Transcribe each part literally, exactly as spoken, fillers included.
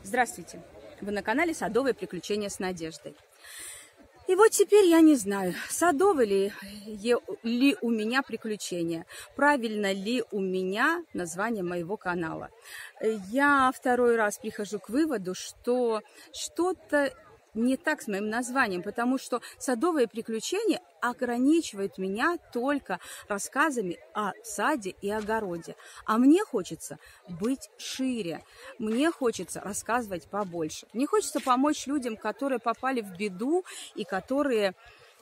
Здравствуйте! Вы на канале «Садовые приключения с Надеждой». И вот теперь я не знаю, садовые ли, ли у меня приключения, правильно ли у меня название моего канала. Я второй раз прихожу к выводу, что что-то не так с моим названием, потому что «Садовые приключения» ограничивает меня только рассказами о саде и огороде. А мне хочется быть шире, мне хочется рассказывать побольше. Мне хочется помочь людям, которые попали в беду и которые...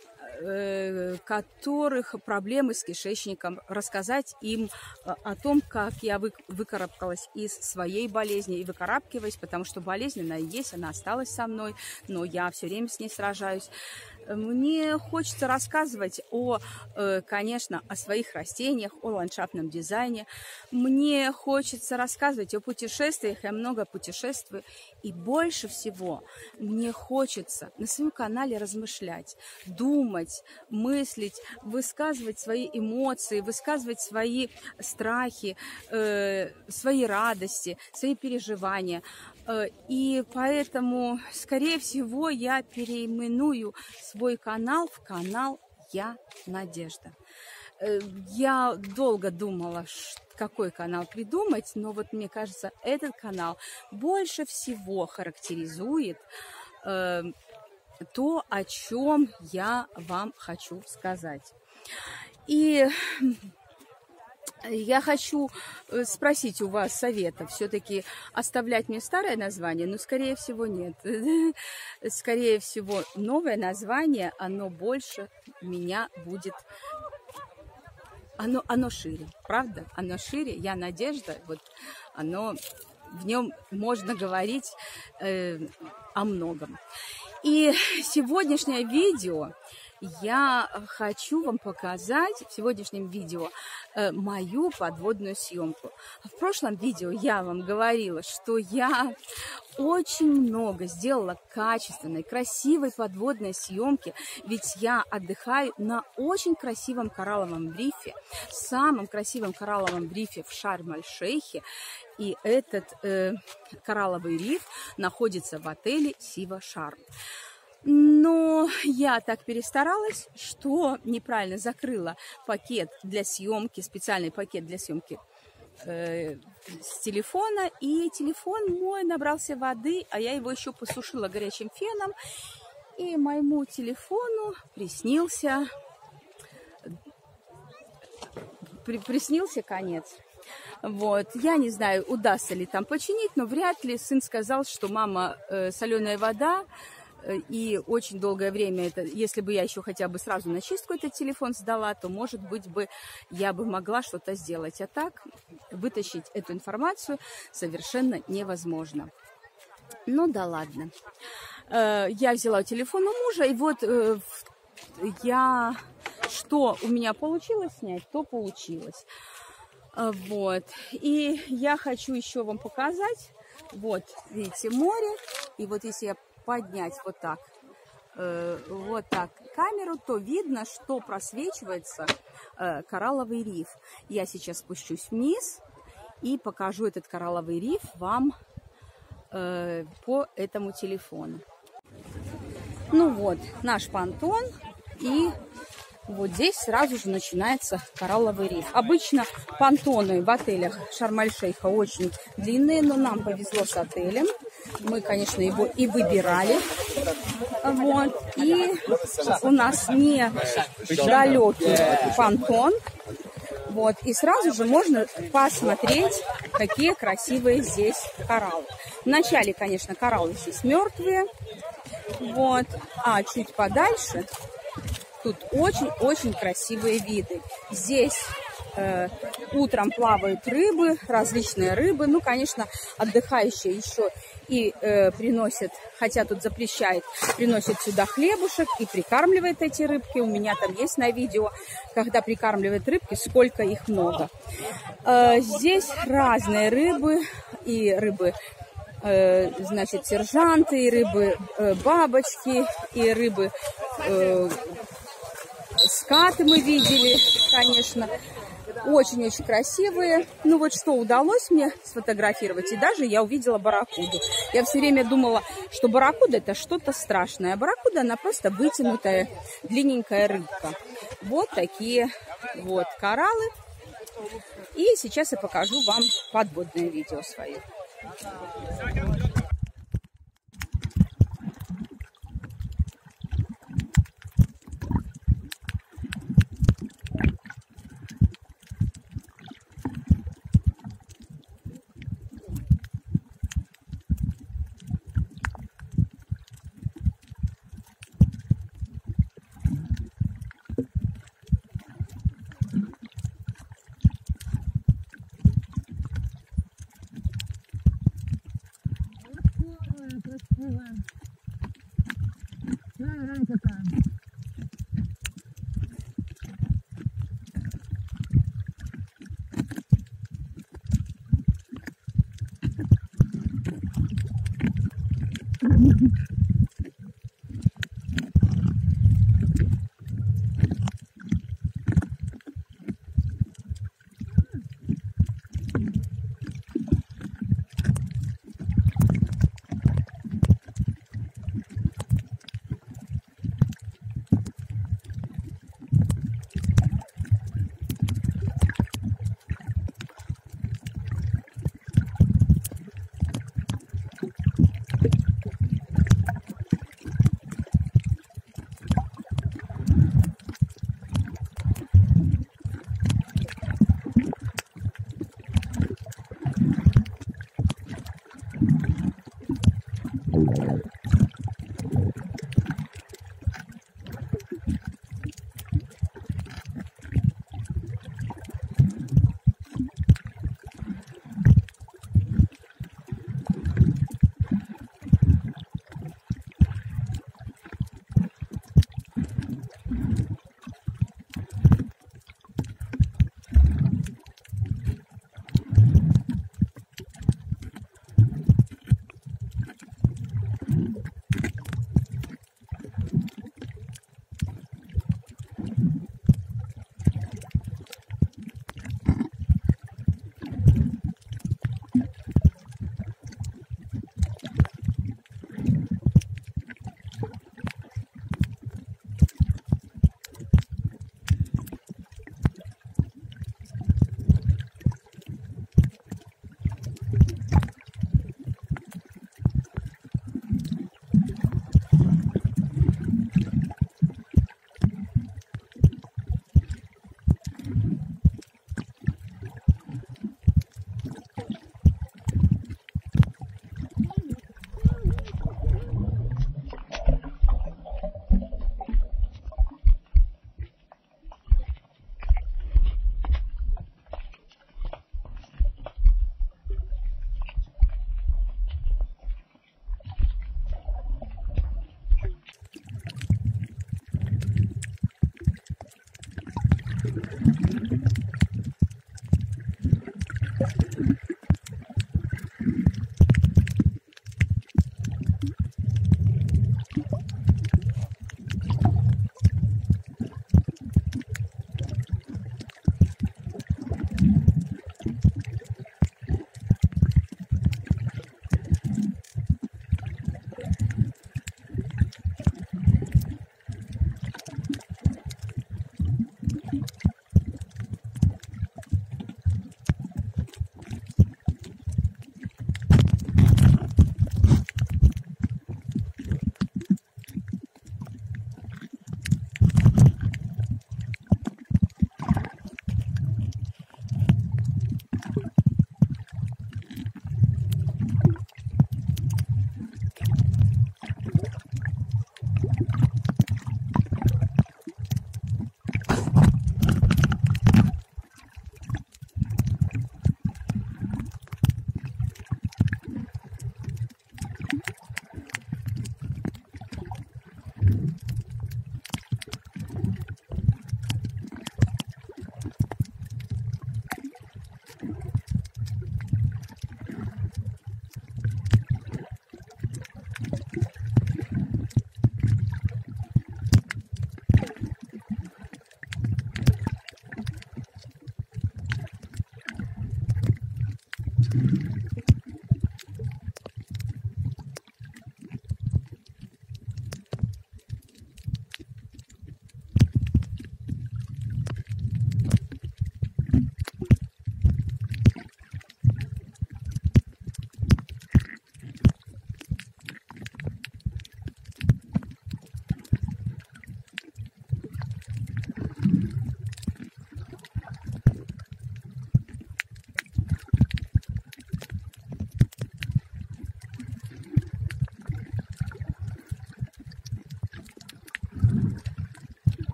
которых проблемы с кишечником, рассказать им о том, как я выкарабкалась из своей болезни и выкарабкиваюсь, потому что болезнь, она есть, она осталась со мной, но я все время с ней сражаюсь. Мне хочется рассказывать о, конечно, о своих растениях, о ландшафтном дизайне. Мне хочется рассказывать о путешествиях, я много путешествую. И больше всего мне хочется на своем канале размышлять, думать, мыслить, высказывать свои эмоции, высказывать свои страхи, э, свои радости, свои переживания. И поэтому, скорее всего, я переименую свой канал в канал «Я Надежда». Я долго думала, какой канал придумать, но вот мне кажется, этот канал больше всего характеризует э, то, о чем я вам хочу сказать. И я хочу спросить у вас совета, все-таки оставлять мне старое название, но скорее всего нет. Скорее всего новое название, оно больше меня будет... Оно, оно шире, правда? Оно шире, «Я Надежда», вот оно, в нем можно говорить э, о многом. И сегодняшнее видео я хочу вам показать, в сегодняшнем видео, э, мою подводную съемку. В прошлом видео я вам говорила, что я очень много сделала качественной, красивой подводной съемки, ведь я отдыхаю на очень красивом коралловом рифе, самом красивом коралловом рифе в Шарм-эль-Шейхе. И этот э, коралловый риф находится в отеле Сива Шарм. Но я так перестаралась, что неправильно закрыла пакет для съемки, специальный пакет для съемки э, с телефона. И телефон мой набрался воды, а я его еще посушила горячим феном. И моему телефону приснился, при, приснился конец. Вот. Я не знаю, удастся ли там починить, но вряд ли. Сын сказал, что мама, э, соленая вода. И очень долгое время, это, если бы я еще хотя бы сразу на чистку этот телефон сдала, то, может быть, бы я бы могла что-то сделать. А так вытащить эту информацию совершенно невозможно. Ну да ладно. Я взяла телефон у мужа, и вот я... Что у меня получилось снять, то получилось. Вот. И я хочу еще вам показать. Вот, видите, море. И вот если я поднять вот так, э, вот так камеру, то видно, что просвечивается э, коралловый риф. Я сейчас спущусь вниз и покажу этот коралловый риф вам э, по этому телефону. Ну вот, наш понтон, и вот здесь сразу же начинается коралловый риф. Обычно понтоны в отелях Шарм-эль-Шейха очень длинные, но нам повезло с отелем. Мы, конечно, его и выбирали. Вот. И у нас не далекий понтон. Вот. И сразу же можно посмотреть, какие красивые здесь кораллы. Вначале, конечно, кораллы здесь мертвые. Вот. А чуть подальше тут очень-очень красивые виды. Здесь э, утром плавают рыбы, различные рыбы. Ну, конечно, отдыхающие еще и э, приносят, хотя тут запрещают, приносят сюда хлебушек и прикармливают эти рыбки. У меня там есть на видео, когда прикармливают рыбки, сколько их много. Э, здесь разные рыбы, и рыбы, э, значит, сержанты, и рыбы э, бабочки, и рыбы... Э, скаты мы видели, конечно. Очень-очень красивые. Ну вот что удалось мне сфотографировать. И даже я увидела барракуду. Я все время думала, что барракуда это что-то страшное. А барракуда она просто вытянутая, длинненькая рыбка. Вот такие вот кораллы. И сейчас я покажу вам подводное видео свое.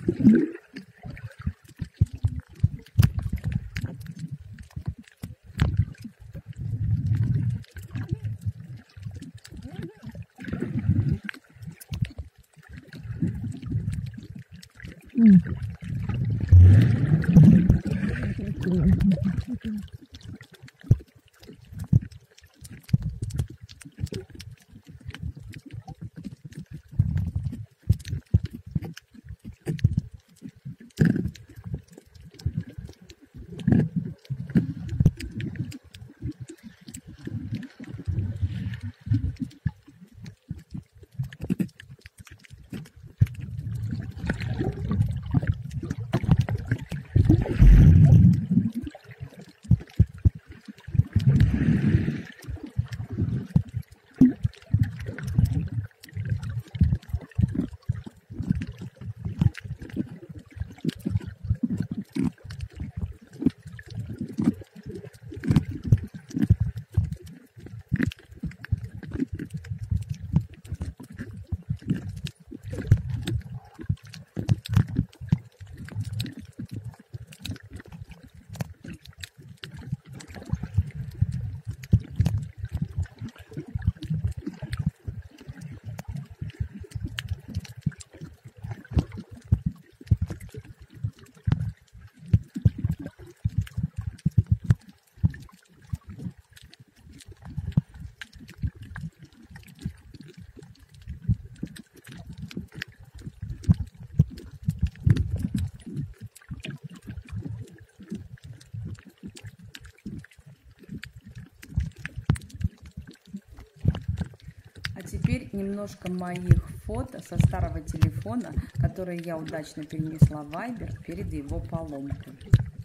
Теперь немножко моих фото со старого телефона, которые я удачно перенесла в Вайбер перед его поломкой.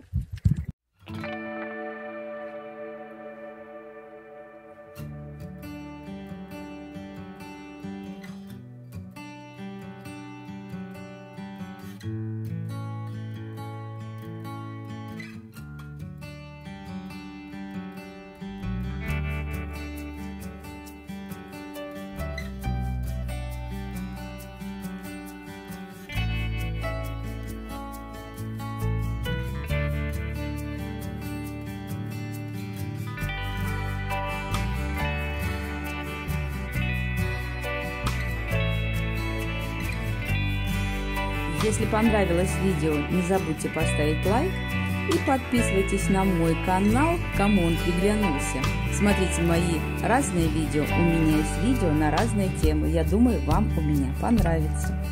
Если понравилось видео, не забудьте поставить лайк и подписывайтесь на мой канал, кому он приглянулся. Смотрите мои разные видео, у меня есть видео на разные темы. Я думаю, вам у меня понравится.